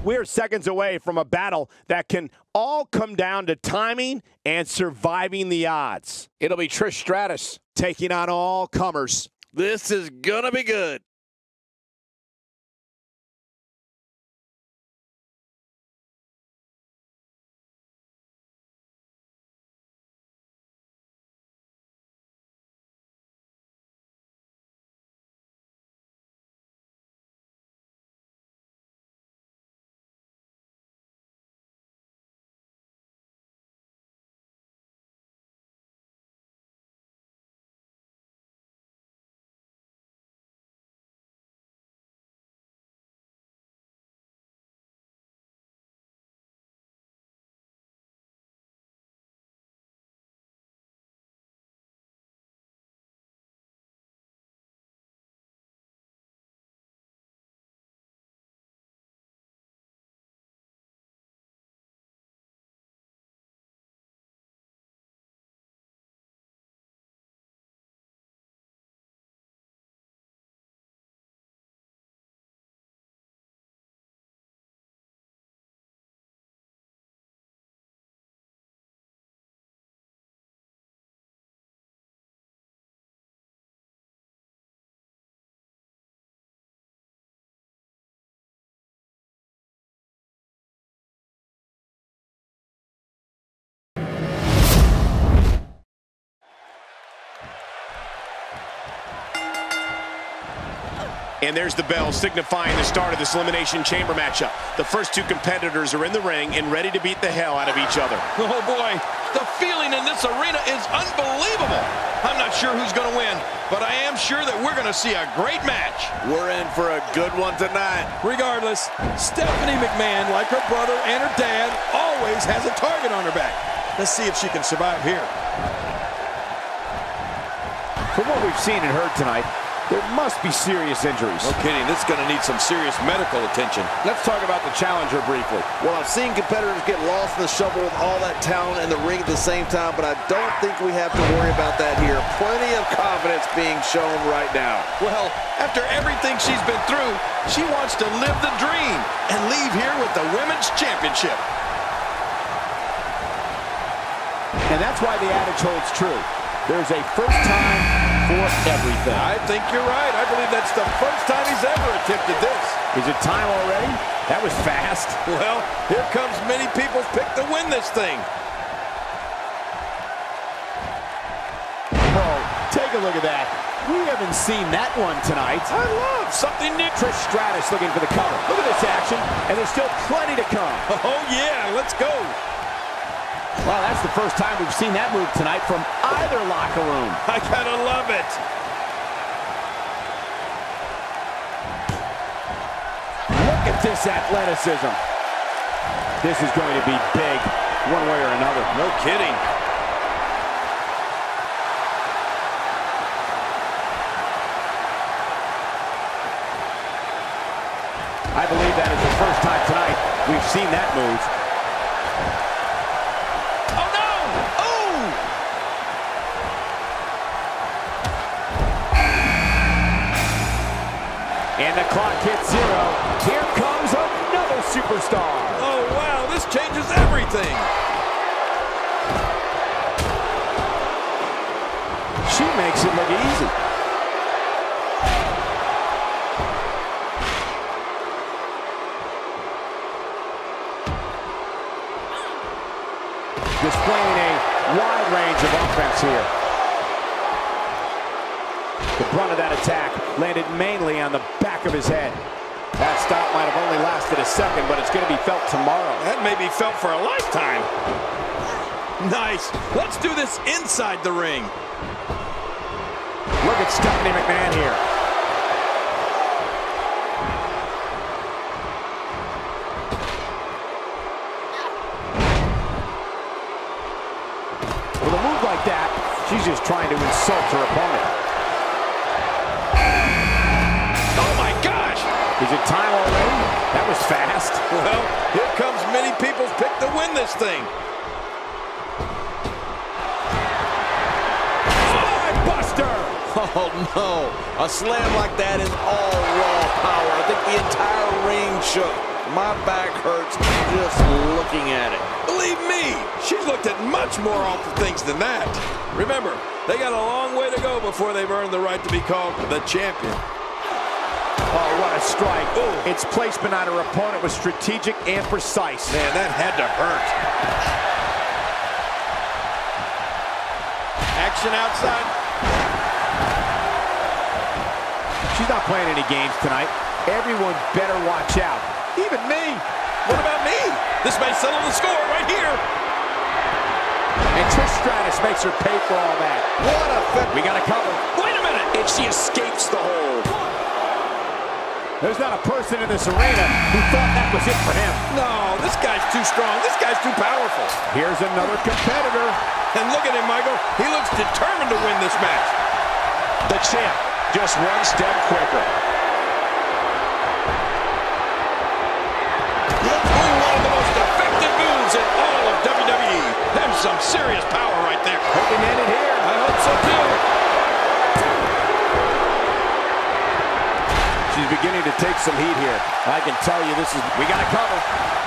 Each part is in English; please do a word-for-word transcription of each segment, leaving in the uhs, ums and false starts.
We are seconds away from a battle that can all come down to timing and surviving the odds. It'll be Trish Stratus taking on all comers. This is gonna be good. And there's the bell signifying the start of this Elimination Chamber matchup. The first two competitors are in the ring and ready to beat the hell out of each other. Oh boy, the feeling in this arena is unbelievable. I'm not sure who's going to win, but I am sure that we're going to see a great match. We're in for a good one tonight. Regardless, Stephanie McMahon, like her brother and her dad, always has a target on her back. Let's see if she can survive here. From what we've seen and heard tonight, there must be serious injuries. No kidding, this is going to need some serious medical attention. Let's talk about the challenger briefly. Well, I've seen competitors get lost in the shuffle with all that talent in the ring at the same time, but I don't think we have to worry about that here. Plenty of confidence being shown right now. Well, after everything she's been through, she wants to live the dream and leave here with the Women's Championship. And that's why the adage holds true. There's a first time for everything. I think you're right. I believe that's the first time he's ever attempted this. Is it time already? That was fast. Well, here comes many people's pick to win this thing. Oh, take a look at that. We haven't seen that one tonight. I love something new. Trish Stratus looking for the cover. Look at this action, and there's still plenty to come. Oh, yeah, let's go. Well, that's the first time we've seen that move tonight from either locker room. I gotta love it. Look at this athleticism. This is going to be big, one way or another. No kidding. I believe that is the first time tonight we've seen that move. And the clock hits zero. Here comes another superstar. Oh, wow, this changes everything. She makes it look easy. Displaying a wide range of offense here. The brunt of that attack landed mainly on the back of his head. That stop might have only lasted a second, but it's going to be felt tomorrow. That may be felt for a lifetime. Nice. Let's do this inside the ring. Look at Stephanie McMahon here. With a move like that, she's just trying to insult her opponent. Is it time already? That was fast. Well, here comes many people's pick to win this thing. Buster! Oh, no. A slam like that is all raw power. I think the entire ring shook. My back hurts just looking at it. Believe me, she's looked at much more awful things than that. Remember, they got a long way to go before they've earned the right to be called the champion. Oh, what a strike. Ooh. Its placement on her opponent was strategic and precise. Man, that had to hurt. Action outside. She's not playing any games tonight. Everyone better watch out. Even me. What about me? This may settle the score right here. And Trish Stratus makes her pay for all that. What a fit. We got to cover. Wait a minute. And she escapes the hold. There's not a person in this arena who thought that was it for him. No, this guy's too strong. This guy's too powerful. Here's another competitor. And look at him, Michael. He looks determined to win this match. The champ, just one step quicker. One of the most effective moves in all of W W E. There's some serious power right there. Hoping to end it here. I hope so too. She's beginning to take some heat here. I can tell you this is, we got to cover.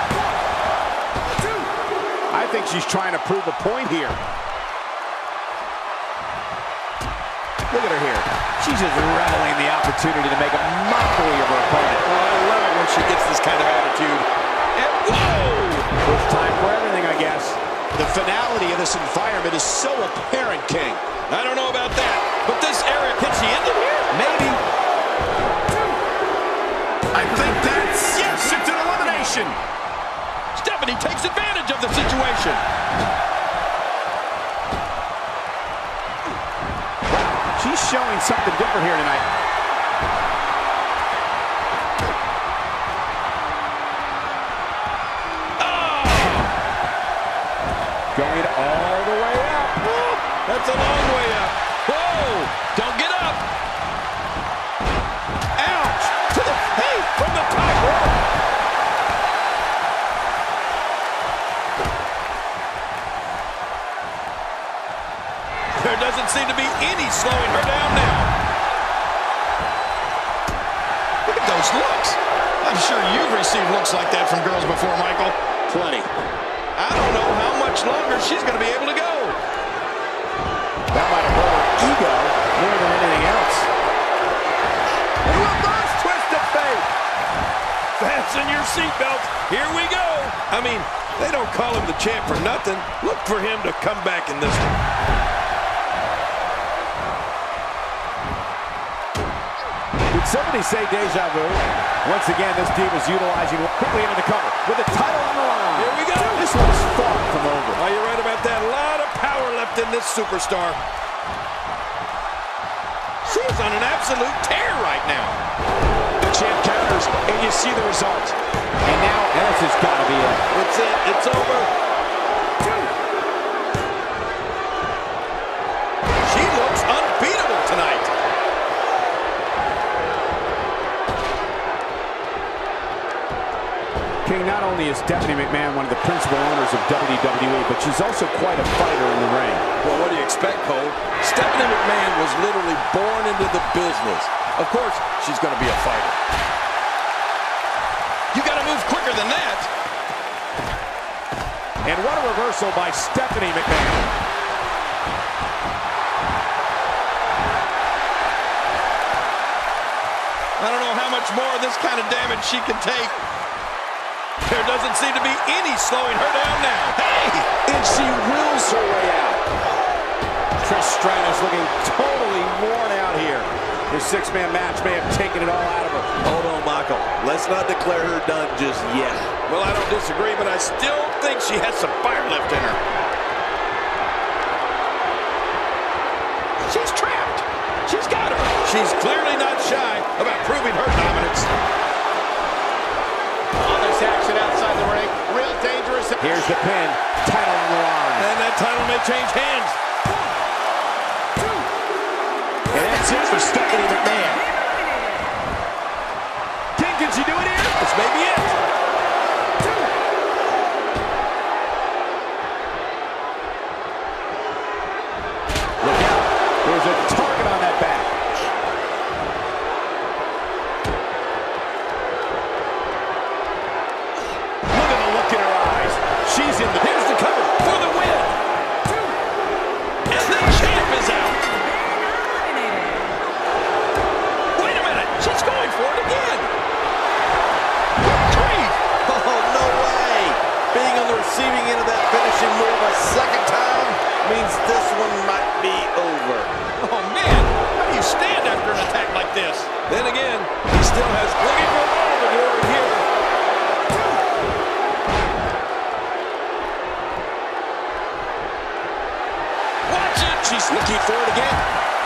I think she's trying to prove a point here. Look at her here. She's just reveling in the opportunity to make a mockery of her opponent. Oh, I love it when she gets this kind of attitude. And whoa! First time for everything, I guess. The finality of this environment is so apparent, King. I don't know about that, but this area, can she end it here? Maybe. I think that's... Yes, it's an elimination. Stephanie takes advantage of the situation. She's showing something different here tonight. Oh! Going all the way up. Oh, that's a long way up. Whoa! Don't get up. Ouch! To the hey, from the top rope. There doesn't seem to be any slowing her down now. Look at those looks. I'm sure you've received looks like that from girls before, Michael. Plenty. I don't know how much longer she's going to be able to go. That might have hurt her ego more than anything else. And reverse twist of fate. Fasten your seatbelts. Here we go. I mean, they don't call him the champ for nothing. Look for him to come back in this one. Did somebody say deja vu? Once again, this team is utilizing quickly into the cover with the title on the line. Here we go. This one's far from over. Oh, you're right about that. A lot of power left in this superstar. She is on an absolute tear right now. The champ counters, and you see the result. And now, this has got to be it. It's it. It's over. She looks unbeatable tonight. King, not only is Stephanie McMahon one of the principal owners of W W E, but she's also quite a fighter in the ring. Well, what do you expect, Cole? Stephanie McMahon was literally born into the business. Of course, she's going to be a fighter. You got to move quicker than that. And what a reversal by Stephanie McMahon. I don't know how much more of this kind of damage she can take. There doesn't seem to be any slowing her down now. Hey! And she wills her way out. Trish Stratus looking totally worn out here. This six-man match may have taken it all out of her. Hold on, Michael. Let's not declare her done just yet. Well, I don't disagree, but I still think she has some fire left in her. She's trapped. She's got her. She's clearly not shy about proving her dominance. On this action outside the ring, real dangerous. Here's the pin, title on the line. And that title may change hands. And that's it for Stephanie McMahon. King, can she do it here? This may be it. Look out, there's a target on that back. means this one might be over. Oh, man, how do you stand after an attack like this? Then again, he still has looking for all the glory here. Watch it. She's looking for it again.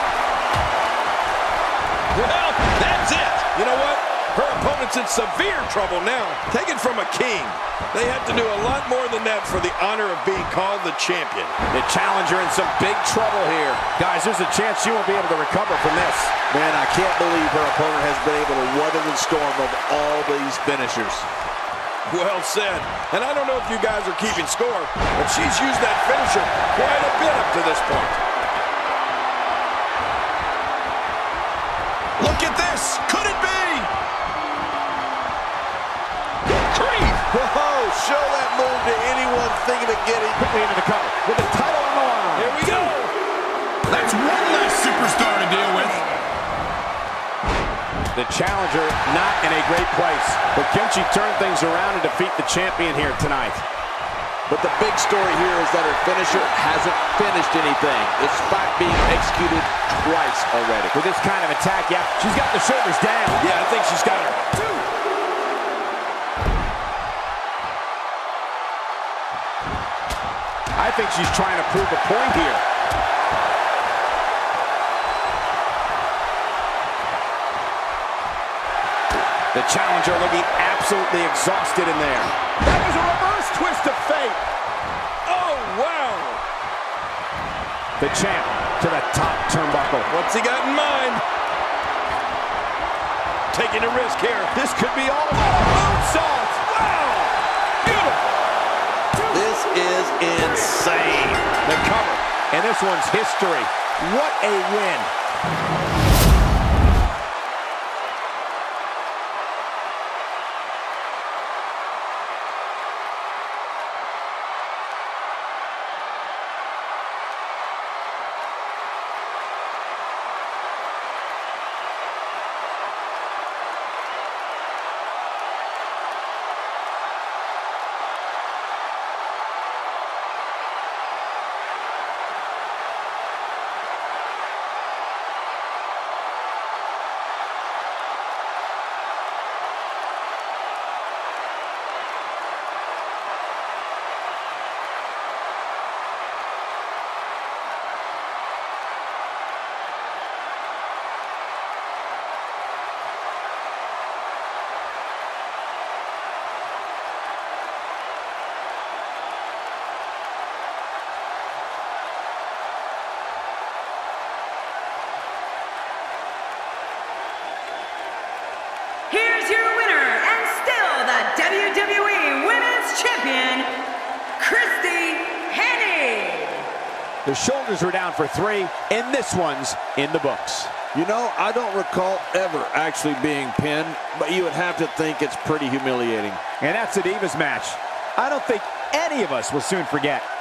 Well, that's it. You know what? Her opponent's in severe trouble now. Taken from a king. They have to do a lot more than that for the honor of being called the champion. The challenger in some big trouble here. Guys, there's a chance she won't be able to recover from this. Man, I can't believe her opponent has been able to weather the storm of all these finishers. Well said. And I don't know if you guys are keeping score, but she's used that finisher quite a bit up to this point. Look at this. Could it be? Creed! Whoa, show that move to anyone thinking of getting Quickly into the cover with the title on the line. Here we go. That's one less superstar to deal with. The challenger not in a great place, but can she turn things around and defeat the champion here tonight? But the big story here is that her finisher hasn't finished anything, despite being executed twice already. With this kind of attack, yeah, she's got the shoulders down. Yeah, I think she's got her. Two. I think she's trying to prove a point here. The challenger looking absolutely exhausted in there. That was a reverse twist of fate. Oh, wow. The champ to the top turnbuckle. What's he got in mind? Taking a risk here. This could be all moonsault. Wow. Beautiful. This is insane. The cover. And this one's history. What a win. Here's your winner, and still the W W E Women's Champion, Christy Hemme. The shoulders are down for three, and this one's in the books. You know, I don't recall ever actually being pinned, but you would have to think it's pretty humiliating. And that's a Divas match I don't think any of us will soon forget.